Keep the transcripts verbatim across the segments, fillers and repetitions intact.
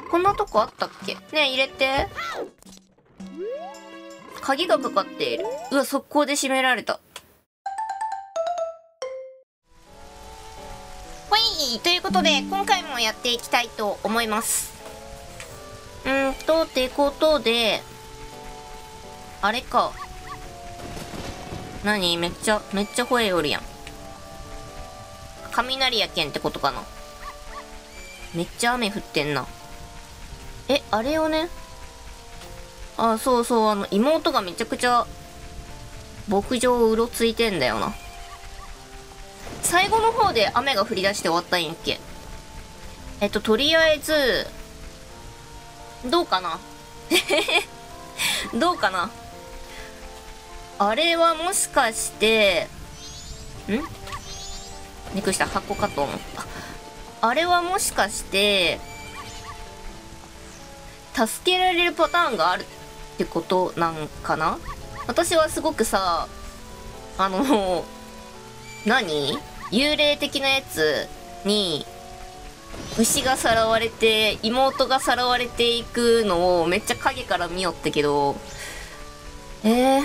こんなとこあったっけねえ、入れて。鍵がかかっている。うわ、速攻で閉められた。ほい、ということで、今回もやっていきたいと思います。うーんと、ってことで、あれか。何めっちゃ、めっちゃ吠えおるやん。雷やけんってことかな。めっちゃ雨降ってんな。え、あれをね。あ、そうそう、あの、妹がめちゃくちゃ、牧場をうろついてんだよな。最後の方で雨が降り出して終わったんやっけ。えっと、とりあえず、どうかなどうかなあれはもしかして、んびっくりした。箱かと思った。あれはもしかして、助けられるパターンがあるってことなんかな。私はすごくさ、あの、何幽霊的なやつに、牛がさらわれて、妹がさらわれていくのをめっちゃ影から見よったけど、え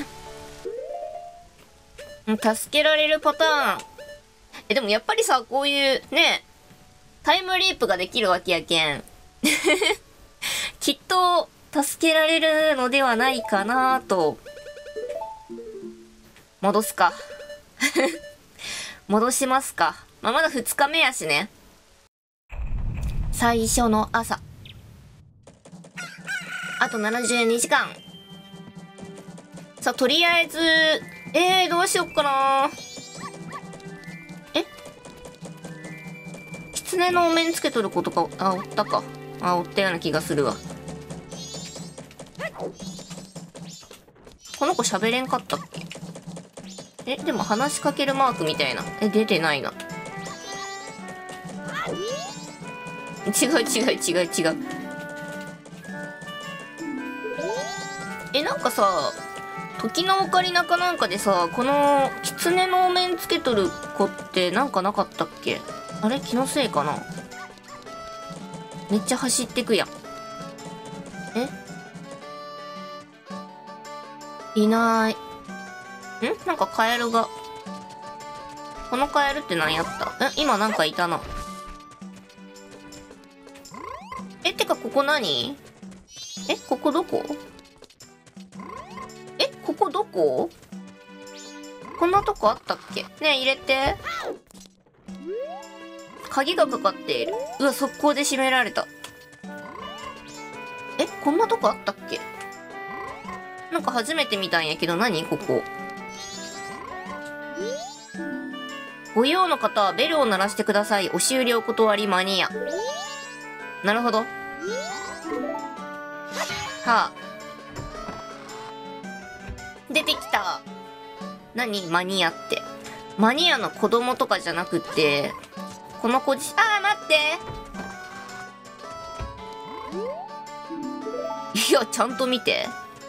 ー、助けられるパターン。え、でもやっぱりさ、こういうね、タイムリープができるわけやけん。きっと、助けられるのではないかなと。戻すか。戻しますか。まあ、まだふつかめやしね。最初の朝。あとななじゅうにじかん。さあ、とりあえず、えー、どうしよっかな。え狐のお面つけとる子とか、あ、おったか。あ、おったような気がするわ。この子喋れんかったっけ。え、でも話しかけるマークみたいな。え、出てないな。違う違う違う違う。え、なんかさ、時のオカリナかなんかでさ、この狐のお面つけとる子ってなんかなかったっけ。あれ気のせいかな。めっちゃ走ってくやん。えいない。んなんかカエルが。このカエルって何やった。え今なんかいたな。えてかここ何。えここどこ。えここどこ。こんなとこあったっけねえ入れて。鍵がかかっている。うわ速攻で閉められた。えこんなとこあったっけ。なんか初めて見たんやけど何ここ。ご用の方はベルを鳴らしてください。押し売りお断りマニア。なるほど。はあ。出てきた。何マニアって。マニアの子供とかじゃなくて、この子じ、あー待って。いや、ちゃんと見て。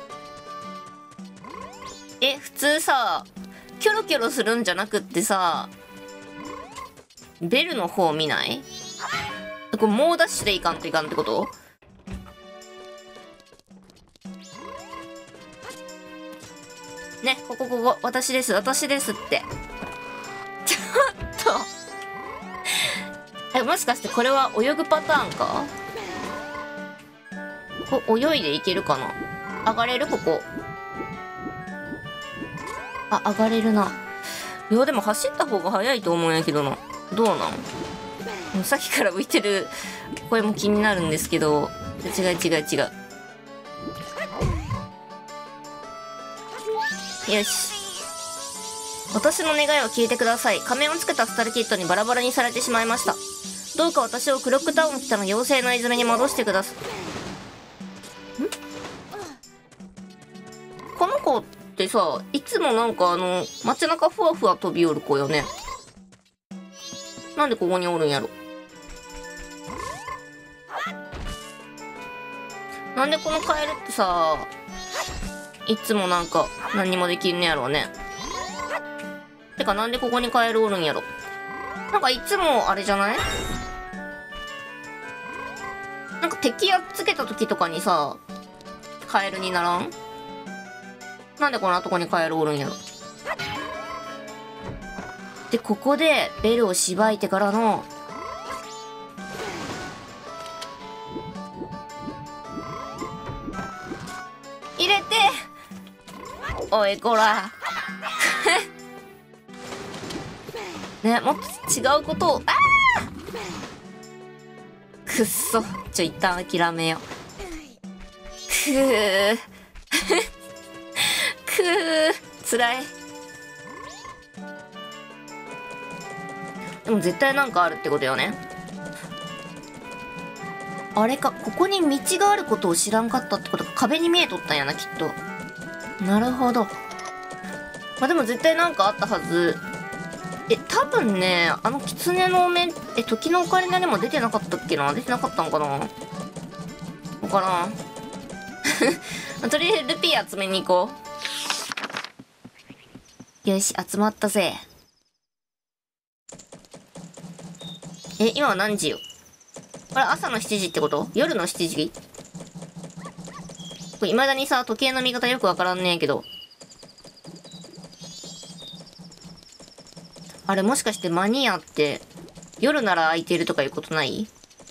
え、普通さ、キョロキョロするんじゃなくってさ、ベルの方見ない？これ猛ダッシュでいかんといかんってこと？ね、ここここ、私です、私ですって。ちょっと。え、もしかしてこれは泳ぐパターンか？こ泳いでいけるかな？上がれるここ。あ、上がれるな。いや、でも走った方が早いと思うんやけどな。どうなん？さっきから浮いてる声も気になるんですけど。違う違う違う。よし。私の願いを聞いてください。仮面をつけたスタルキッドにバラバラにされてしまいました。どうか私をクロックタウン北の妖精の泉に戻してください。ん？この子ってさ、いつもなんかあの、街中ふわふわ飛び降る子よね。なんでここにおるんやろ。なんでこのカエルってさ、いつもなんか何にもできんねやろうね。てかなんでここにカエルおるんやろ。なんかいつもあれじゃない？ なんか敵やっつけた時とかにさ、カエルにならん？なんでこんなとこにカエルおるんやろ。で、ここでベルをしばいてからの、入れて、おいこらね、もっと違うことを、ああくっそ、ちょ一旦諦めよう。くーくーつらい。でも絶対なんかあるってことよね。あれか、ここに道があることを知らんかったってことか。壁に見えとったんやな、きっと。なるほど。まあでも絶対なんかあったはず。え、多分ね、あの狐のお面、え、時のオカリナにも出てなかったっけな？出てなかったんかな？わからん。とりあえずルピー集めに行こう。よし、集まったぜ。え、今は何時よ？これ朝のしちじってこと？夜のしちじ？これ未だにさ、時計の見方よくわからんねえけど。あれもしかしてマニアって夜なら空いてるとかいうことない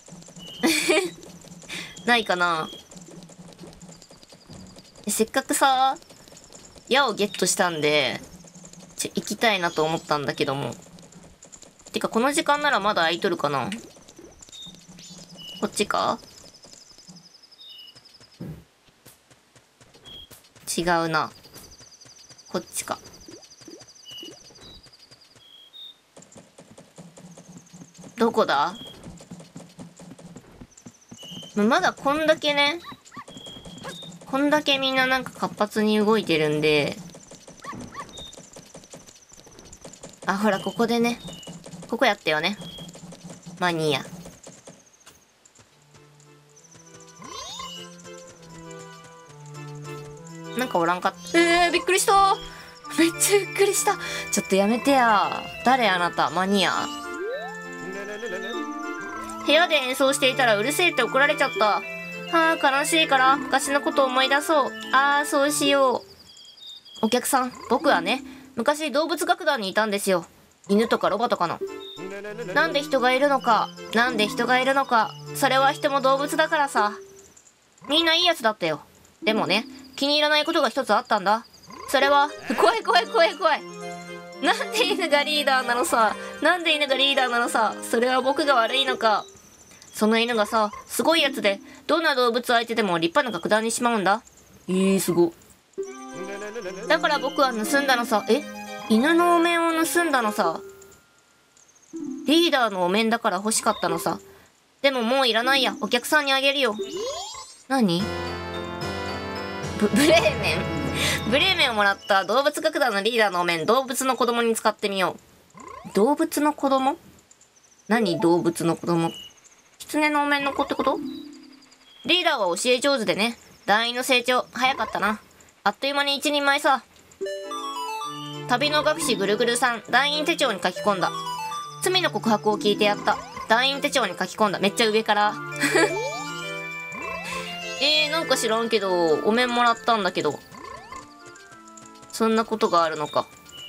ないかな。せっかくさ、矢をゲットしたんで、ちょ、行きたいなと思ったんだけども。てかこの時間ならまだ空いとるかな。こっちか？違うな。こっちか。どこだ？まだこんだけね、こんだけみんななんか活発に動いてるんで、あ、ほら、ここでね、ここやったよね。マニア。なんかおらんかった。えー、びっくりした。めっちゃびっくりした。ちょっとやめてや。誰あなた、マニア。部屋で演奏していたらうるせえって怒られちゃった。はあ、悲しいから昔のことを思い出そう。ああ、そうしよう。お客さん、僕はね、昔動物楽団にいたんですよ。犬とかロバとかの。なんで人がいるのか、なんで人がいるのか、それは人も動物だからさ。みんないいやつだったよ。でもね、気に入らないことが一つあったんだ。それは、怖い怖い怖い怖い。なんで犬がリーダーなのさ。なんで犬がリーダーなのさ。それは僕が悪いのか。その犬がさ、すごいやつで、どんな動物相手でも立派な楽団にしまうんだ。えー、すご。だから僕は盗んだのさ。え？犬のお面を盗んだのさ。リーダーのお面だから欲しかったのさ。でももういらないや。お客さんにあげるよ。何？ブ、ブレーメンブレーメンをもらった動物楽団のリーダーのお面、動物の子供に使ってみよう。動物の子供？何動物の子供？狐のお面の子ってこと？リーダーは教え上手でね。団員の成長、早かったな。あっという間に一人前さ。旅の学士ぐるぐるさん、団員手帳に書き込んだ。罪の告白を聞いてやった。団員手帳に書き込んだ。めっちゃ上から。えー、なんか知らんけど、お面もらったんだけど。そんなことがあるのか。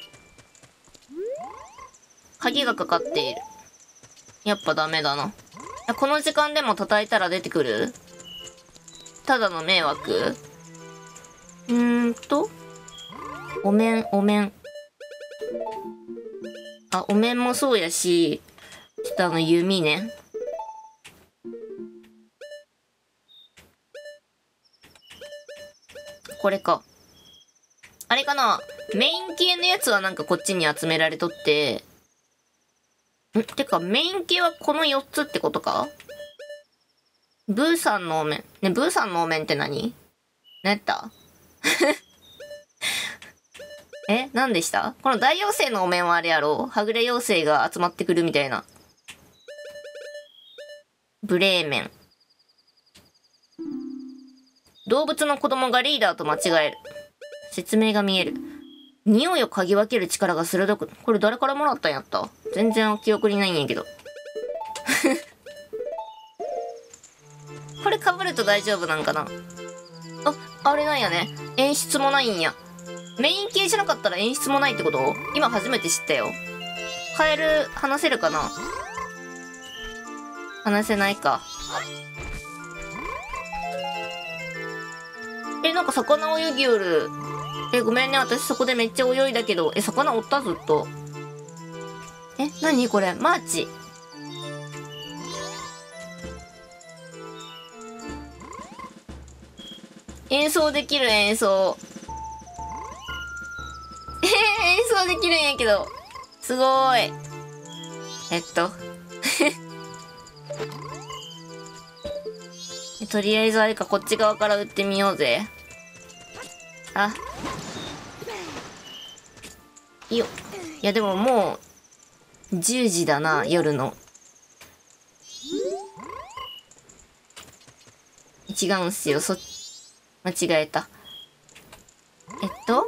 鍵がかかっている。やっぱダメだな。この時間でも叩いたら出てくる？ただの迷惑？うーんと。お面、お面。あ、お面もそうやし、下の弓ね。これか。あれかな？メイン系のやつはなんかこっちに集められとって、んてか、メイン系はこのよっつってことか？ブーさんのお面。ね、ブーさんのお面って何？何やったえ、何でした？この大妖精のお面はあれやろ？はぐれ妖精が集まってくるみたいな。ブレーメン。動物の子供がリーダーと間違える。説明が見える。匂いを嗅ぎ分ける力が鋭く、これ誰からもらったんやった？全然記憶にないんやけど。 これ被ると大丈夫なんかな。あ、あれなんやね。演出もないんや。メイン系じゃなかったら演出もないってこと？今初めて知ったよ。カエル、話せるかな？話せないか。え、なんか魚泳ぎよる。え、ごめんね。私そこでめっちゃ泳いだけど。え、魚おったずっと。え、なにこれ？マーチ。演奏できる演奏。えー、演奏できるんやけど。すごーい。えっと。とりあえずあれか、こっち側から撃ってみようぜ。あ。いいよ。いやでももう、じゅうじだな、夜の。違うんすよ、そ、間違えた。えっと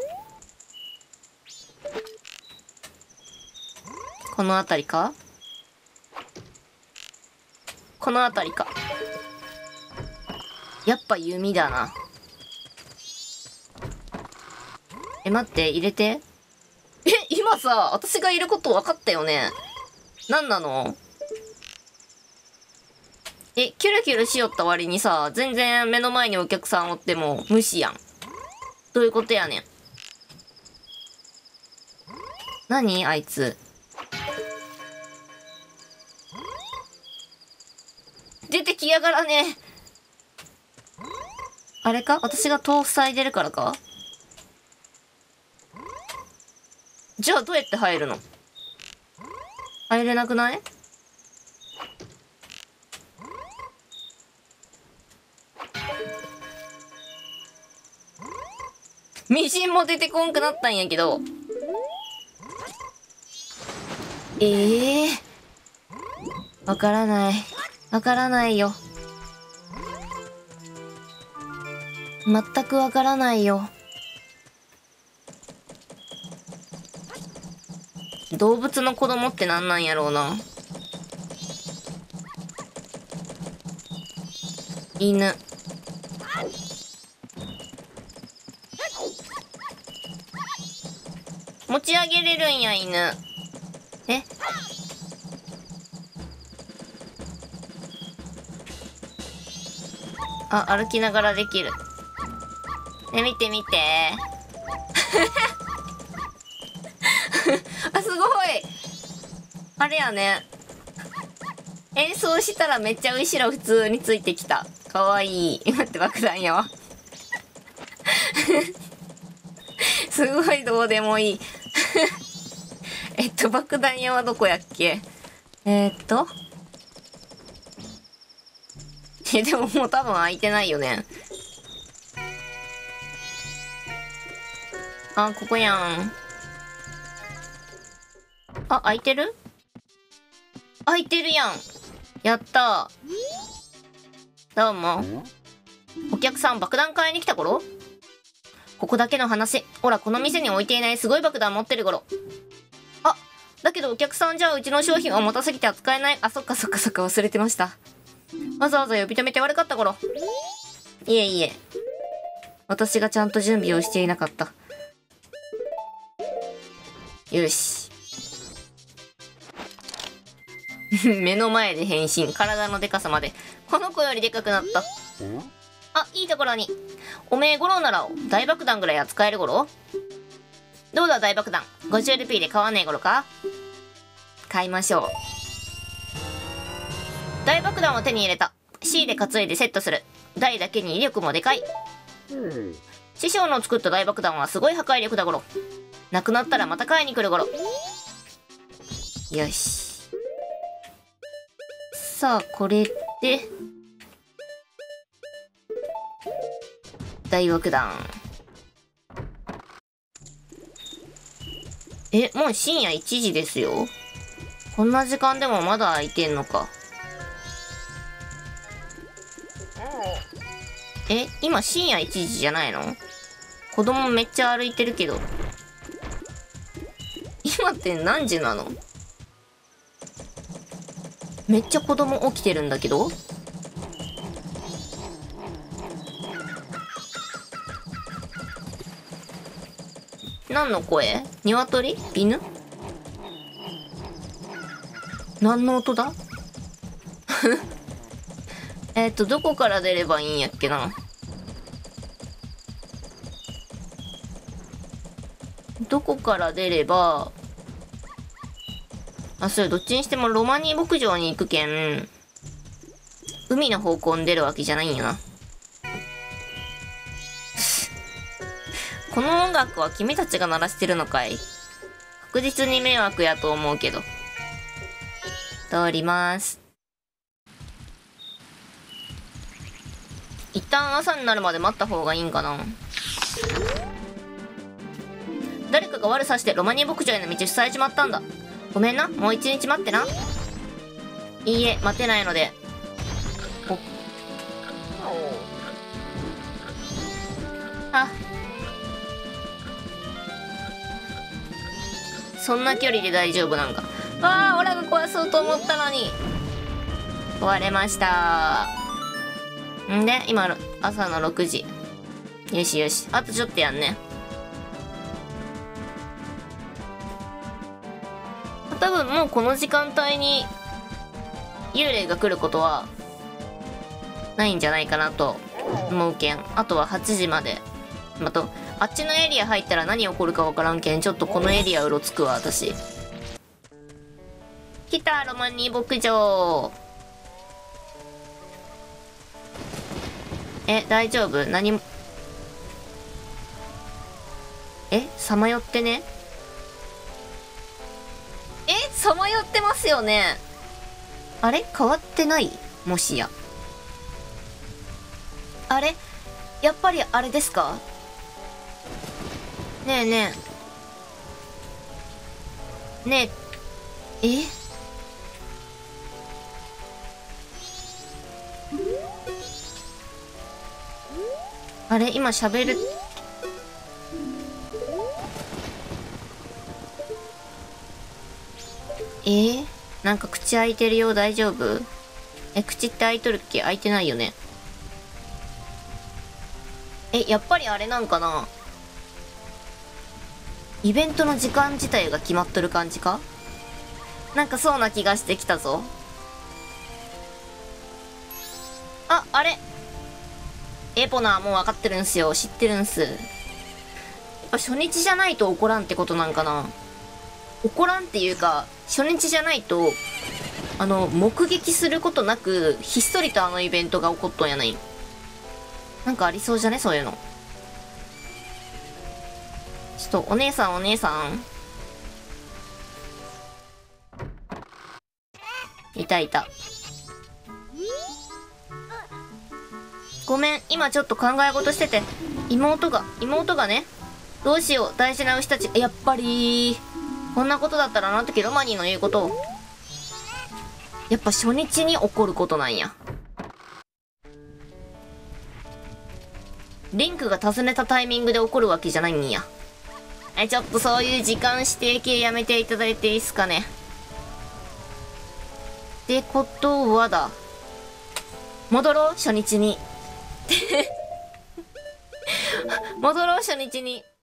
この辺りか？この辺りか。やっぱ弓だな。え、待って、入れて。え、今さ、私がいること分かったよね。なんなの？え、キュルキュルしよった割にさ、全然目の前にお客さんおっても無視やん。どういうことやねん。何あいつ。出てきやがらね。あれか？私が戸を塞いでるからか？じゃあどうやって入るの？入れなくない？ミシンも出てこんくなったんやけど。ええー。わからない。わからないよ。全くわからないよ。動物の子供ってなんなんやろうな。犬。持ち上げれるんや、犬。え？あ、歩きながらできる。ね、見て見て。あ、すごい。あれやね。演奏したらめっちゃ後ろ普通についてきた。かわいい。待って、爆弾やわ。すごいどうでもいい。えっと、爆弾屋はどこやっけ？えー、っと。え、でももう多分開いてないよね。あ、ここやん。あ、開いてる？開いてるやん。やったー。どうも。お客さん爆弾買いに来た頃？ここだけの話。ほら、この店に置いていないすごい爆弾持ってる頃。あ、だけどお客さんじゃうちの商品は重たすぎて扱えない。あ、そっかそっかそっか、忘れてました。わざわざ呼び止めて悪かった頃。いえいえ。私がちゃんと準備をしていなかった。よし。目の前で変身。体のでかさまで。この子よりでかくなった。あ、いいところに。おめえゴロなら大爆弾ぐらい扱えるゴロ？どうだ大爆弾。ごじゅうルピーで買わねえゴロか？買いましょう。大爆弾を手に入れた。C で担いでセットする。大だけに威力もでかい。師匠の作った大爆弾はすごい破壊力だゴロ。なくなったらまた買いに来るゴロ。よし。さあ、これで、大爆弾。え、もう深夜いちじですよ。こんな時間でもまだ空いてんのか。え、今深夜いちじじゃないの？子供めっちゃ歩いてるけど。今って何時なの？めっちゃ子供起きてるんだけど。 何の声？鶏？犬？何の音だ？えっと、どこから出ればいいんやっけな。どこから出れば、あ、それどっちにしてもロマニー牧場に行くけん、海の方向に出るわけじゃないんやな。この音楽は君たちが鳴らしてるのかい？確実に迷惑やと思うけど。通ります。一旦朝になるまで待った方がいいんかな。誰かが悪さしてロマニー牧場への道塞いじまったんだ。ごめんな、もう一日待ってな。いいえ、待てないので。おあ、そんな距離で大丈夫なんか。ああ、オラが壊そうと思ったのに壊れました。んで今朝のろくじ。よしよし、あとちょっとやんね。多分もうこの時間帯に幽霊が来ることはないんじゃないかなと思うけん。あとははちじまで。あとあっちのエリア入ったら何起こるか分からんけん、ちょっとこのエリアうろつくわ。私来た、ロマニー牧場。え、大丈夫？何もえ、さまよってね。え、さまよってますよね。あれ変わってない？もしやあれやっぱりあれですか？ねえねえねえ、えあれ今喋る。えー、なんか口開いてるよ。大丈夫？え、口って開いとるっけ？開いてないよね。え、やっぱりあれなんかな。イベントの時間自体が決まっとる感じか？なんかそうな気がしてきたぞ。あ、あれエポナーもう分かってるんすよ。知ってるんす。やっぱ初日じゃないと起こらんってことなんかな。起こらんっていうか、初日じゃないと、あの、目撃することなく、ひっそりとあのイベントが起こっとんやない。なんかありそうじゃねそういうの。ちょっと、お姉さんお姉さん。いたいた。ごめん、今ちょっと考え事してて。妹が、妹がね。どうしよう、大事な牛たち。やっぱり、こんなことだったらあの時ロマニーの言うことを。やっぱ初日に起こることなんや。リンクが尋ねたタイミングで起こるわけじゃないんや。え、ちょっとそういう時間指定系やめていただいていいっすかね。ってことはだ。戻ろう、初日に。戻ろう、初日に。